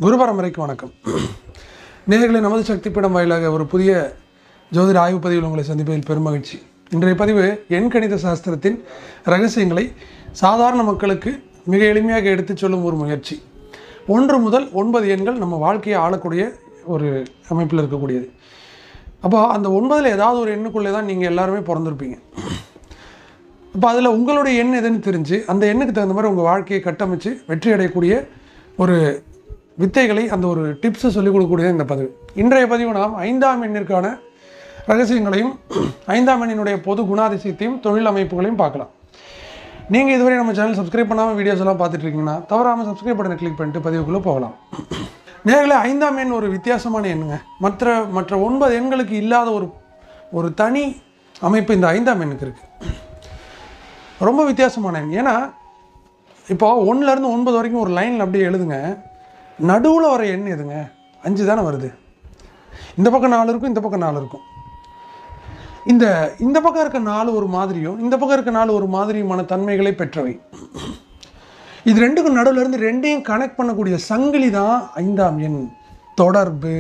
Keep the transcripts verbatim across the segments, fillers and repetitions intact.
குரு பரம்பரைக்கு வணக்கம். நேயர்களே, நமது சக்தி பீடம் வாயிலாக ஒரு புதிய ஜோதிட ஆய்வு பதிவில் உங்களை சந்திப்பதில் பெருமகிழ்ச்சி. இன்றைய பதிவு எண் கணித சாஸ்திரத்தின் ரகசியங்களை சாதாரண மக்களுக்கு மிக எளிமையாக எடுத்துச் சொல்லும் ஒரு முயற்சி. ஒன்று முதல் ஒன்பது எண்கள் நம்ம வாழ்க்கையை ஆளக்கூடிய ஒரு அமைப்பில் இருக்கக்கூடியது. அப்போ அந்த ஒன்பதில் ஏதாவது ஒரு எண்ணுக்குள்ளே தான் நீங்கள் எல்லாருமே பிறந்திருப்பீங்க. அப்போ அதில் உங்களுடைய எண் எதுன்னு தெரிஞ்சு அந்த எண்ணுக்கு தகுந்த மாதிரி உங்கள் வாழ்க்கையை கட்டமைச்சு வெற்றி அடையக்கூடிய ஒரு வித்தைகளை, அந்த ஒரு டிப்ஸை சொல்லிக் கொடுக்கக்கூடிய இந்த பதிவு. இன்றைய பதிவு நாம் ஐந்தாம் எண்ணிற்கான ரகசியங்களையும் ஐந்தாம் எண்ணினுடைய பொது குணாதிசயத்தையும் தொழில் அமைப்புகளையும் பார்க்கலாம். நீங்கள் இதுவரை நம்ம சேனல் சப்ஸ்கிரைப் பண்ணாமல் வீடியோஸ் எல்லாம் பார்த்துட்டு இருக்கீங்கன்னா தவறாமல் சப்ஸ்கிரைப் பட்டனை கிளிக் பண்ணிட்டு பதிவுக்குள்ளே போகலாம். நேர்களே, ஐந்தாம் எண் ஒரு வித்தியாசமான எண்ணுங்க. மற்ற மற்ற ஒன்பது எண்களுக்கு இல்லாத ஒரு ஒரு தனி அமைப்பு இந்த ஐந்தாம் எண்ணுக்கு இருக்குது. ரொம்ப வித்தியாசமான எண். ஏன்னா இப்போ ஒன்றுலேருந்து ஒன்பது வரைக்கும் ஒரு லைனில் அப்படியே எழுதுங்க. நடுவில் வர எண் எதுங்க? அஞ்சு தானே வருது. இந்த பக்கம் நாலு இருக்கும், இந்த பக்கம் நாலு இருக்கும். இந்த இந்த பக்கம் இருக்க நாலு ஒரு மாதிரியும் இந்த பக்கம் இருக்க நாலு ஒரு மாதிரியுமான தன்மைகளை பெற்றவை. இது ரெண்டுக்கும் நடுவில் இருந்து ரெண்டையும் கனெக்ட் பண்ணக்கூடிய சங்கிலி தான் ஐந்தாம் எண், தொடர்பு.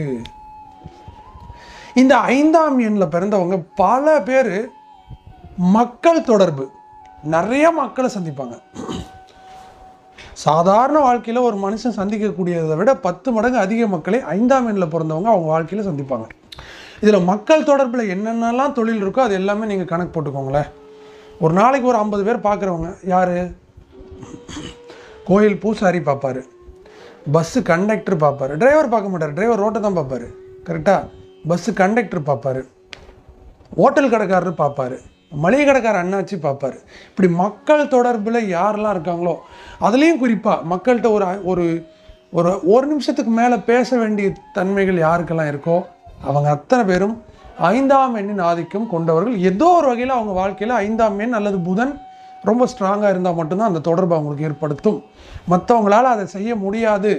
இந்த ஐந்தாம் எண்ணில் பிறந்தவங்க பல பேர் மக்கள் தொடர்பு, நிறைய மக்களை சந்திப்பாங்க. சாதாரண வாழ்க்கையில் ஒரு மனுஷன் சந்திக்கக்கூடியதை விட பத்து மடங்கு அதிக மக்களை ஐந்தாம் எண்ணில் பிறந்தவங்க அவங்க வாழ்க்கையில் சந்திப்பாங்க. இதில் மக்கள் தொடர்பில் என்னென்னலாம் தொழில் இருக்கோ அது எல்லாமே நீங்கள் கணக்கு போட்டுக்கோங்களேன். ஒரு நாளைக்கு ஒரு ஐம்பது பேர் பார்க்குறவங்க யார்? கோயில் பூசாரி பார்ப்பார், பஸ்ஸு கண்டக்டர் பார்ப்பார். டிரைவர் பார்க்க மாட்டார், டிரைவர் ரோட்டை தான் பார்ப்பார். கரெக்டாக? பஸ்ஸு கண்டக்டர் பார்ப்பார், ஹோட்டல் கடைக்காரர் பார்ப்பார், மளிகை கடைக்கார அண்ணாச்சி பார்ப்பார். இப்படி மக்கள் தொடர்பில் யாரெல்லாம் இருக்காங்களோ, அதுலேயும் குறிப்பாக மக்கள்கிட்ட ஒரு ஒரு ஒரு ஒரு நிமிஷத்துக்கு மேலே பேச வேண்டிய தன்மைகள் யாருக்கெல்லாம் இருக்கோ அவங்க அத்தனை பேரும் ஐந்தாம் எண்ணின் ஆதிக்கம் கொண்டவர்கள். ஏதோ ஒரு வகையில் அவங்க வாழ்க்கையில் ஐந்தாம் எண் அல்லது புதன் ரொம்ப ஸ்ட்ராங்காக இருந்தால் மட்டும்தான் அந்த தொடர்பு அவங்களுக்கு ஏற்படுத்தும். மற்றவங்களால் அதை செய்ய முடியாது.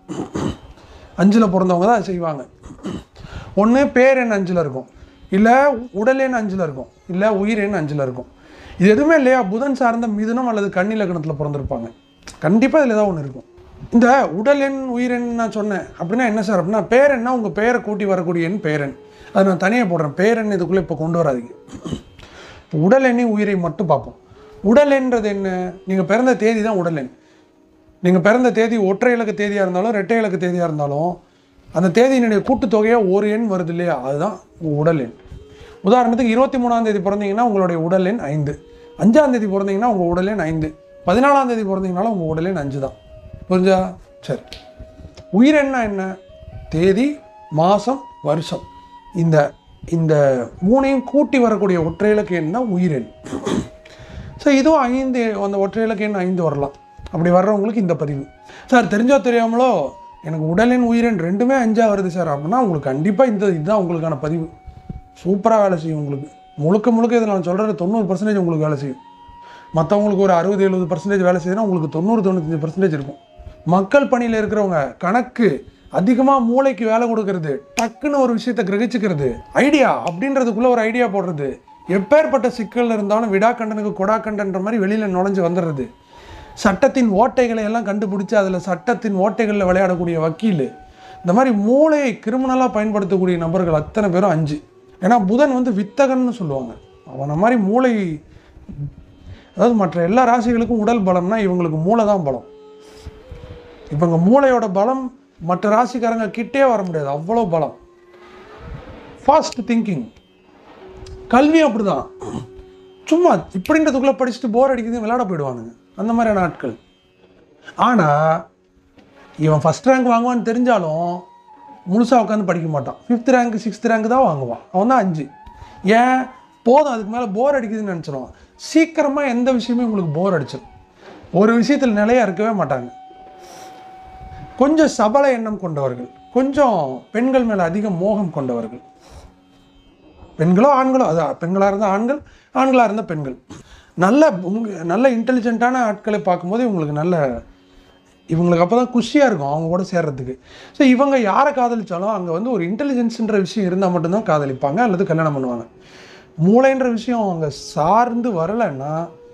அஞ்சில் பிறந்தவங்க தான் அதை செய்வாங்க. ஒன்று பேரெண் அஞ்சில் இருக்கும், இல்லை உடல் எண் அஞ்சில் இருக்கும், இல்லை உயிர் எண் அஞ்சில் இருக்கும். இது எதுவுமே இல்லையா? புதன் சார்ந்த மிதுனம் அல்லது கன்னி லக்னத்தில் பிறந்திருப்பாங்க. கண்டிப்பாக இதில் ஏதாவது ஒன்று இருக்கும். இந்த உடல் எண் உயிர் எண் நான் சொன்னேன் அப்படின்னா என்ன சார் அப்படின்னா, பேரெண்ணா உங்கள் பேரை கூட்டி வரக்கூடிய எண் பேரெண். அது நான் தனியாக போடுறேன். பேரெண் இதுக்குள்ளே இப்போ கொண்டு வராதிங்க. இப்போ உடல் எண்ணை உயிரை மட்டும் பார்ப்போம். உடல் எண்றது என்ன? நீங்கள் பிறந்த தேதி தான் உடல் எண். நீங்கள் பிறந்த தேதி ஒற்றை இலக்க தேதியாக இருந்தாலும் ரெட்டை இலக்க தேதியாக இருந்தாலும் அந்த தேதியினுடைய கூட்டுத்தொகையாக ஒரு எண் வருது இல்லையா? அதுதான் உடல் எண். உதாரணத்துக்கு இருபத்தி மூணாம் தேதி பிறந்தீங்கன்னா உங்களுடைய உடல் எண் ஐந்து, அஞ்சாம் தேதி பிறந்தீங்கன்னா உங்கள் உடல் எண் ஐந்து, பதினாலாம் தேதி பிறந்தீங்கனாலும் உங்கள் உடல் எண் அஞ்சு தான். புரிஞ்சா? சரி. உயிரெண்ணா என்ன? தேதி, மாதம், வருஷம், இந்த இந்த மூணையும் கூட்டி வரக்கூடிய ஒற்றை இலக்க எண் தான் உயிரெண். ஸோ இதுவும் ஐந்து, அந்த ஒற்றை இலக்க எண் ஐந்து வரலாம். அப்படி வர்றவங்களுக்கு இந்த பதிவு. சார் தெரிஞ்சோ தெரியாமலோ எனக்கு உடல் எண் உயிரெண் ரெண்டுமே அஞ்சாக வருது சார் அப்படின்னா உங்களுக்கு கண்டிப்பாக இந்த இதுதான் உங்களுக்கான பதிவு. சூப்பராக வேலை செய்யும். உங்களுக்கு முழுக்க முழுக்க இதில் நான் சொல்கிறது தொண்ணூறு பர்சன்டேஜ் உங்களுக்கு வேலை செய்யும். மற்றவங்களுக்கு ஒரு அறுபது எழுபது பர்சன்டேஜ் வேலை செய்யுதுன்னா உங்களுக்கு தொண்ணூறு தொண்ணூத்தஞ்சு பர்சன்டேஜ் இருக்கும். மக்கள் பணியில் இருக்கிறவங்க கணக்கு அதிகமாக மூளைக்கு வேலை கொடுக்கறது, டக்குன்னு ஒரு விஷயத்தை கிரகிச்சுக்கிறது, ஐடியா அப்படின்றதுக்குள்ளே ஒரு ஐடியா போடுறது, எப்பேற்பட்ட சிக்கலில் இருந்தாலும் விடா கண்டனுக்கு கொடா கண்டன்ற மாதிரி வெளியில் நுழைஞ்சு வந்துடுறது, சட்டத்தின் ஓட்டைகளை எல்லாம் கண்டுபிடிச்சி அதில் சட்டத்தின் ஓட்டைகளில் விளையாடக்கூடிய வக்கீல், இந்த மாதிரி மூளையை கிரிமினலாக பயன்படுத்தக்கூடிய நபர்கள் அத்தனை பேரும் அஞ்சு. ஏன்னா புதன் வந்து வித்தகன்னு சொல்லுவாங்க. அவனை மாதிரி மூளை, அதாவது மற்ற எல்லா ராசிகளுக்கும் உடல் பலம்னா இவங்களுக்கு மூளை தான் பலம். இவங்க மூளையோட பலம் மற்ற ராசிக்காரங்க கிட்டே வர முடியாது, அவ்வளோ பலம். Fast thinking. கல்வி அப்படிதான். சும்மா இப்படின்றதுக்குள்ளே படிச்சுட்டு போர் அடிக்குது விளையாட போயிடுவானுங்க, அந்த மாதிரியான ஆட்கள். ஆனால் இவன் ஃபஸ்ட் ரேங்க் வாங்குவான்னு தெரிஞ்சாலும் முழுசாக உட்காந்து படிக்க மாட்டான். ஃபிஃப்த் ரேங்க் சிக்ஸ்த் ரேங்க் தான் வாங்குவான். அவன் தான் அஞ்சு. ஏன்? போதும், அதுக்கு மேலே போர் அடிக்குதுன்னு நினச்சிடுவான். சீக்கிரமாக எந்த விஷயமே உங்களுக்கு போர் அடிச்சிடும். ஒரு விஷயத்தில் நிலையாக இருக்கவே மாட்டாங்க. கொஞ்சம் சபல எண்ணம் கொண்டவர்கள், கொஞ்சம் பெண்கள் மேலே அதிக மோகம் கொண்டவர்கள். பெண்களோ ஆண்களோ, அது பெண்களாக இருந்தால் ஆண்கள், ஆண்களாக இருந்தால் பெண்கள். நல்ல உங்க நல்ல இன்டெலிஜென்ட்டான ஆட்களை பார்க்கும்போது இவங்களுக்கு நல்ல இவங்களுக்கு அப்போ தான் குஷியாக இருக்கும் அவங்க கூட சேர்றதுக்கு. ஸோ இவங்க யாரை காதலித்தாலும் அங்கே வந்து ஒரு இன்டெலிஜென்ஸுன்ற விஷயம் இருந்தால் மட்டும்தான் காதலிப்பாங்க அல்லது கல்யாணம் பண்ணுவாங்க. மூளைன்ற விஷயம் அவங்க சார்ந்து வரலைன்னா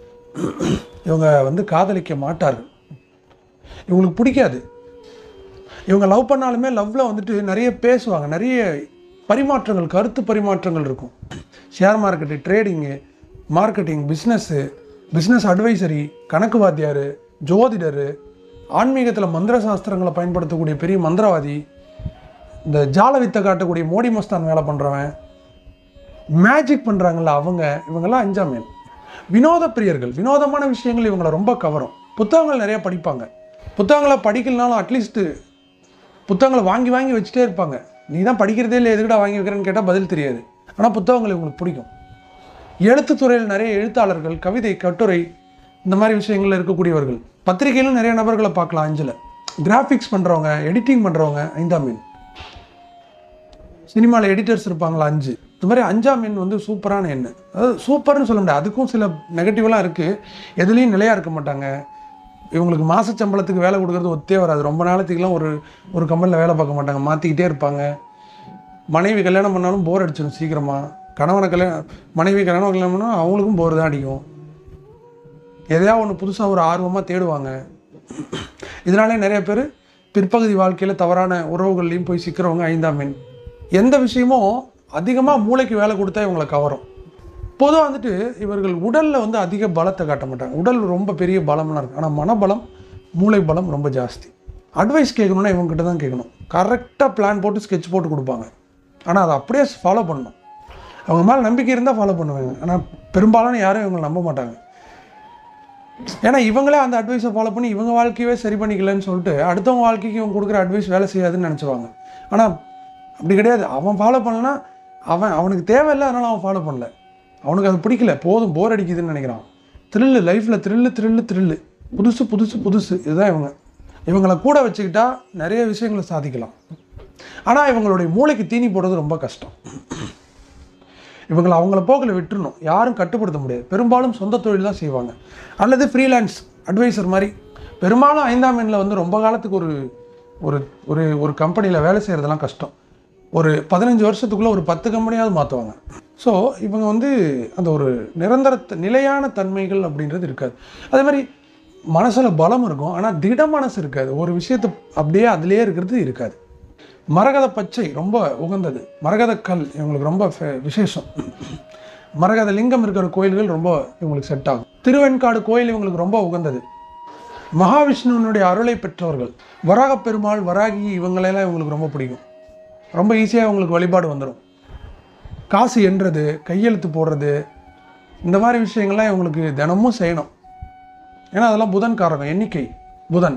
இவங்க வந்து காதலிக்க மாட்டார்கள். இவங்களுக்கு பிடிக்காது. இவங்க லவ் பண்ணாலுமே லவ்வில் வந்துட்டு நிறைய பேசுவாங்க, நிறைய பரிமாற்றங்கள், கருத்து பரிமாற்றங்கள் இருக்கும். Share market, trading, marketing, business, business advisory, கணக்கு வாத்தியார், ஜோதிடர், ஆன்மீகத்தில் மந்திர சாஸ்திரங்களை பயன்படுத்தக்கூடிய பெரிய மந்திரவாதி, இந்த ஜால வித்தை காட்டக்கூடிய மோடி மஸ்தான் வேலை பண்ணுறவன், மேஜிக் பண்ணுறாங்கல்ல அவங்க, இவங்கெல்லாம் அஞ்சாம் எண். வினோத பிரியர்கள், வினோதமான விஷயங்கள் இவங்களை ரொம்ப கவரும். புத்தகங்கள் நிறையா படிப்பாங்க. புத்தகங்களை படிக்கலனாலும் அட்லீஸ்ட்டு புத்தகங்களை வாங்கி வாங்கி வச்சுட்டே இருப்பாங்க. நீ தான் படிக்கிறதே இல்லை, எதுக்கடா வாங்கி வைக்கிறேன்னு கேட்டால் பதில் தெரியாது. ஆனால் புத்தகங்கள் இவங்களுக்கு பிடிக்கும். எழுத்துத்துறையில் நிறைய எழுத்தாளர்கள், கவிதை, கட்டுரை, இந்த மாதிரி விஷயங்களில் இருக்கக்கூடியவர்கள். பத்திரிகையிலும் நிறைய நபர்களை பார்க்கலாம். அஞ்சில் கிராஃபிக்ஸ் பண்ணுறவங்க, எடிட்டிங் பண்ணுறவங்க ஐந்தாம் எண். சினிமாவில் எடிட்டர்ஸ் இருப்பாங்களா அஞ்சு. இந்த மாதிரி அஞ்சாம் எண் வந்து சூப்பரான எண். அதாவது சூப்பர்னு சொல்ல முடியாது, அதுக்கும் சில நெகட்டிவ்லாம் இருக்குது. எதுலேயும் நிலையாக இருக்க மாட்டாங்க. இவங்களுக்கு மாத சம்பளத்துக்கு வேலை கொடுக்குறது ஒத்தே வராது. ரொம்ப நாளத்துக்குலாம் ஒரு ஒரு கம்பெனியில் வேலை பார்க்க மாட்டாங்க, மாற்றிக்கிட்டே இருப்பாங்க. மனைவி கல்யாணம் பண்ணாலும் போர் அடிச்சிடும் சீக்கிரமாக. கணவனை கல்யாணம் மனைவி கல்யாணம் கல்யாணம் பண்ணால் அவங்களுக்கும் போர் தான் அடிக்கும். எதையா ஒன்று புதுசாக ஒரு ஆர்வமாக தேடுவாங்க. இதனாலே நிறைய பேர் பிற்பகுதி வாழ்க்கையில் தவறான உறவுகள்லையும் போய் சிக்கிறவங்க ஐந்தாம் எண். எந்த விஷயமும் அதிகமாக மூளைக்கு வேலை கொடுத்தா இவங்களை கவரும். பொதுவாக வந்துட்டு இவர்கள் உடலில் வந்து அதிக பலத்தை காட்ட மாட்டாங்க. உடல் ரொம்ப பெரிய பலம்லாம் இருக்குது, ஆனால் மனபலம், மூளை பலம் ரொம்ப ஜாஸ்தி. அட்வைஸ் கேட்கணுன்னா இவங்ககிட்ட தான் கேட்கணும். கரெக்டாக பிளான் போட்டு ஸ்கெட்ச் போட்டு கொடுப்பாங்க. ஆனால் அதை அப்படியே ஃபாலோ பண்ணணும். அவங்க மேலே நம்பிக்கை இருந்தால் ஃபாலோ பண்ணுவாங்க. ஆனால் பெரும்பாலான யாரும் இவங்களை நம்ப மாட்டாங்க. ஏன்னா இவங்களே அந்த அட்வைஸை ஃபாலோ பண்ணி இவங்க வாழ்க்கையவே சரி பண்ணிக்கலன்னு சொல்லிட்டு அடுத்தவங்க வாழ்க்கைக்கு இவங்க கொடுக்குற அட்வைஸ் வேலை செய்யாதுன்னு நினச்சிவாங்க. ஆனால் அப்படி கிடையாது. அவன் ஃபாலோ பண்ணலன்னா அவன் அவனுக்கு தேவையில்லை, அதனால் அவன் ஃபாலோ பண்ணல. அவனுக்கு அது பிடிக்கல, போதும், போர் அடிக்குதுன்னு நினைக்கிறான். த்ரில்லு, லைஃப்பில் த்ரில்லு த்ரில்லு த்ரில்லு புதுசு புதுசு புதுசு இதுதான் இவங்க. இவங்களை கூட வச்சுக்கிட்டா நிறைய விஷயங்களை சாதிக்கலாம். ஆனால் இவங்களுடைய மூளைக்கு தீனி போடுறது ரொம்ப கஷ்டம். இவங்களை அவங்கள போக்கில் விட்டுறணும், யாரும் கட்டுப்படுத்த முடியாது. பெரும்பாலும் சொந்த தொழில் தான் செய்வாங்க, அல்லது ஃப்ரீலான்ஸ் அட்வைசர் மாதிரி. பெரும்பாலும் ஐந்தாம் எண்ணில் வந்து ரொம்ப காலத்துக்கு ஒரு ஒரு ஒரு ஒரு கம்பெனியில் வேலை செய்கிறதெல்லாம் கஷ்டம். ஒரு பதினஞ்சு வருஷத்துக்குள்ளே ஒரு பத்து கம்பெனியாவது மாற்றுவாங்க. ஸோ இவங்க வந்து அந்த ஒரு நிரந்தர நிலையான தன்மைகள் அப்படின்றது இருக்காது. அதே மாதிரி மனசில் பலம் இருக்கும், ஆனால் திட மனசு இருக்காது. ஒரு விஷயத்தை அப்படியே அதிலே இருக்கிறது இருக்காது. மரகத பச்சை ரொம்ப உகந்தது. மரகத கல் இவங்களுக்கு ரொம்ப விசேஷம். மரகத லிங்கம் இருக்கிற கோயில்கள் ரொம்ப இவங்களுக்கு செட் ஆகும். திருவெண்காடு கோயில் இவங்களுக்கு ரொம்ப உகந்தது. மகாவிஷ்ணுவனுடைய அருளை பெற்றவர்கள். வராக பெருமாள், வராகி, இவங்களெல்லாம் இவங்களுக்கு ரொம்ப பிடிக்கும். ரொம்ப ஈஸியாக இவங்களுக்கு வழிபாடு வந்துடும். காசு எண்ணுறது, கையெழுத்து போடுறது, இந்த மாதிரி விஷயங்கள்லாம் இவங்களுக்கு தினமும் செய்யணும். ஏன்னா அதெல்லாம் புதன் காரகம், எண்ணிக்கை புதன்.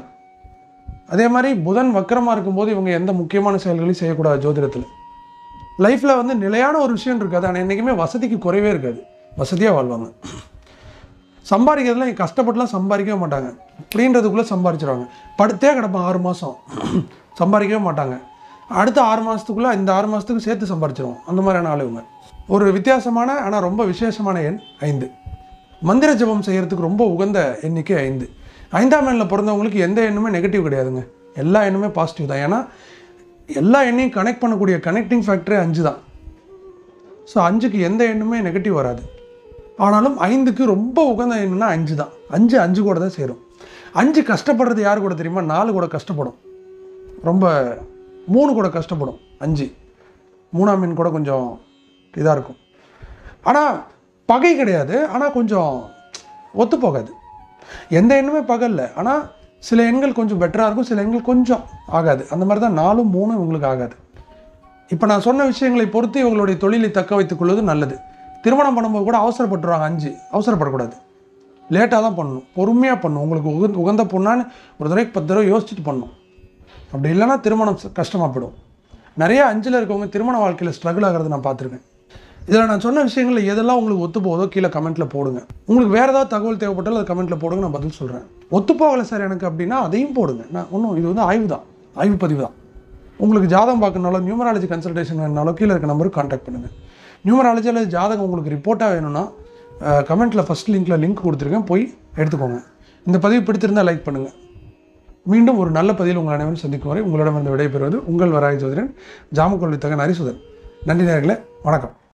அதே மாதிரி புதன் வக்கரமாக இருக்கும்போது இவங்க எந்த முக்கியமான செயல்களையும் செய்யக்கூடாது ஜோதிடத்தில். லைஃப்பில் வந்து நிலையான ஒரு விஷயம் இருக்காது, ஆனால் என்றைக்குமே வசதிக்கு குறைவே இருக்காது. வசதியாக வாழ்வாங்க. சம்பாதிக்கிறதுலாம் கஷ்டப்பட்டுலாம் சம்பாதிக்கவே மாட்டாங்க. அப்படின்றதுக்குள்ளே சம்பாதிச்சிடுவாங்க. படுத்தே கிடப்பான் ஆறு மாதம், சம்பாதிக்கவே மாட்டாங்க. அடுத்த ஆறு மாதத்துக்குள்ளே இந்த ஆறு மாதத்துக்கு சேர்த்து சம்பாதிச்சிடுவோம். அந்த மாதிரியான ஆள் இவங்க. ஒரு வித்தியாசமான ஆனால் ரொம்ப விசேஷமான எண் ஐந்து. மந்திர ஜபம் செய்கிறதுக்கு ரொம்ப உகந்த எண்ணிக்கை ஐந்து. ஐந்தாம் எண்ணில் பிறந்தவங்களுக்கு எந்த எண்ணுமே நெகட்டிவ் கிடையாதுங்க. எல்லா எண்ணுமே பாசிட்டிவ் தான். ஏன்னா எல்லா எண்ணையும் கனெக்ட் பண்ணக்கூடிய கனெக்டிங் ஃபேக்டரே அஞ்சு தான். ஸோ அஞ்சுக்கு எந்த எண்ணுமே நெகட்டிவ் வராது. ஆனாலும் ஐந்துக்கு ரொம்ப உகந்த எண்ணுன்னா அஞ்சு தான். அஞ்சு அஞ்சு கூட தான் சேரும். அஞ்சு கஷ்டப்படுறது யார் கூட தெரியுமா? நாலு கூட கஷ்டப்படும். ரொம்ப மூணு கூட கஷ்டப்படும். அஞ்சு மூணாம் எண் கூட கொஞ்சம் இதாக இருக்கும். ஆனால் பகை கிடையாது, ஆனால் கொஞ்சம் ஒத்து போகாது. எந்த எண்ணுமே பகை இல்லை, ஆனால் சில எண்கள் கொஞ்சம் பெட்டராக இருக்கும், சில எண்கள் கொஞ்சம் ஆகாது. அந்த மாதிரி தான் நாலும் மூணும் இவங்களுக்கு ஆகாது. இப்போ நான் சொன்ன விஷயங்களை பொறுத்து இவங்களுடைய தொழிலை தக்க வைத்துக் கொள்வது நல்லது. திருமணம் பண்ணும்போது கூட அவசரப்பட்டுருவாங்க. அஞ்சு அவசரப்படக்கூடாது, லேட்டாக தான் பண்ணணும், பொறுமையாக பண்ணணும். உங்களுக்கு உக உகந்த பொண்ணான்னு ஒரு தடவைக்கு பத்து தடவை யோசிச்சுட்டு பண்ணணும். அப்படி இல்லைன்னா திருமணம் கஷ்டமாக போயிடும். நிறைய அஞ்சில் இருக்கவங்க திருமண வாழ்க்கையில் ஸ்ட்ரகிள் ஆகிறது நான் பார்த்துருக்கேன். இதில் நான் சொன்ன விஷயங்களில் எதெல்லாம் உங்களுக்கு ஒத்து போதோ கீழே கமெண்ட்டில் போடுங்க. உங்களுக்கு வேறு ஏதாவது தகவல் தேவைப்பட்டாலும் அது கமெண்ட்டில் போடுங்க, நான் பதில் சொல்கிறேன். ஒத்து போகலை சார் எனக்கு அப்படின்னா அதையும் போடுங்க. நான் ஒன்றும், இது வந்து ஆய்வு தான், ஆய்வு பதிவு தான். உங்களுக்கு ஜாதகம் பார்க்கணுனாலும் நியூமராலஜி கன்சல்டேஷன் வேணுனாலும் கீழே இருக்க நம்பருக்கு கான்டாக்ட் பண்ணுங்கள். நியூமராலஜி அல்லது ஜாதகம் உங்களுக்கு ரிப்போர்ட்டாக வேணும்னா கமெண்ட்டில் ஃபஸ்ட் லிங்க்கில் லிங்க் கொடுத்துருக்கேன், போய் எடுத்துக்கோங்க. இந்த பதிவு பிடித்திருந்தால் லைக் பண்ணுங்கள். மீண்டும் ஒரு நல்ல பதிவில் உங்கள் அனைவரும் சந்திக்கும் வரை உங்களிடமிருந்து விடைபெறுவது உங்கள் வராகி ஜோதிடன் ஜாமக்கோல் வித்தகன் ஹரிசுதன். நன்றி நேயர்களே, வணக்கம்.